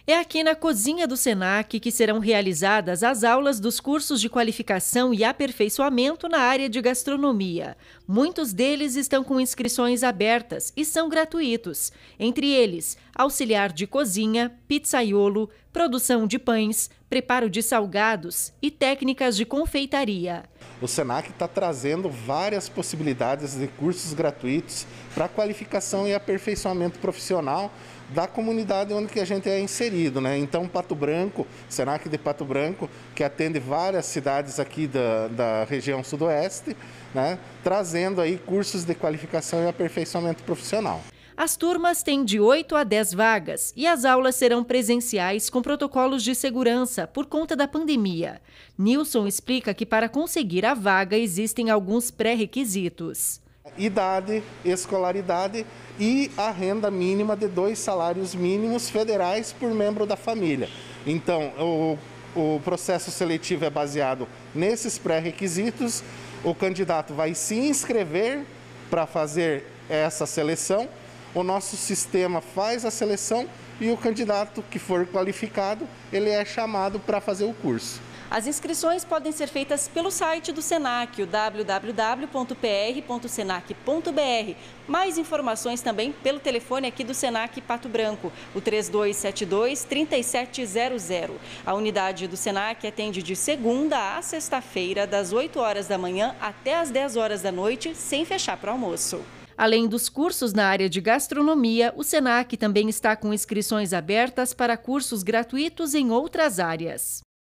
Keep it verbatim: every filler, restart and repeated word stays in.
É aqui na cozinha do Senac que serão realizadas as aulas dos cursos de qualificação e aperfeiçoamento na área de gastronomia. Muitos deles estão com inscrições abertas e são gratuitos. Entre eles, auxiliar de cozinha, pizzaiolo, produção de pães, preparo de salgados e técnicas de confeitaria. O Senac está trazendo várias possibilidades de cursos gratuitos para qualificação e aperfeiçoamento profissional da comunidade onde que a gente é inserido, né? Então, Pato Branco, Senac de Pato Branco, que atende várias cidades aqui da, da região sudoeste, né? Trazendo aí cursos de qualificação e aperfeiçoamento profissional. As turmas têm de oito a dez vagas e as aulas serão presenciais com protocolos de segurança por conta da pandemia. Nilson explica que para conseguir a vaga existem alguns pré-requisitos. Idade, escolaridade e a renda mínima de dois salários mínimos federais por membro da família. Então, o, o processo seletivo é baseado nesses pré-requisitos. O candidato vai se inscrever para fazer essa seleção. O nosso sistema faz a seleção e o candidato que for qualificado, ele é chamado para fazer o curso. As inscrições podem ser feitas pelo site do Senac, o w w w ponto p r ponto senac ponto b r. Mais informações também pelo telefone aqui do Senac Pato Branco, o três dois sete dois, três sete zero zero. A unidade do Senac atende de segunda a sexta-feira, das oito horas da manhã até as dez horas da noite, sem fechar para o almoço. Além dos cursos na área de gastronomia, o Senac também está com inscrições abertas para cursos gratuitos em outras áreas.